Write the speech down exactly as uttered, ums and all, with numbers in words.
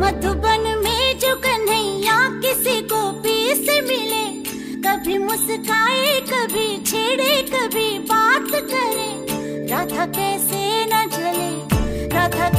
मधुबन में जो कन्हैया किसी गोपी से मिले, कभी मुस्काए कभी छेड़े कभी बात करे, राधा कैसे न जले, राधा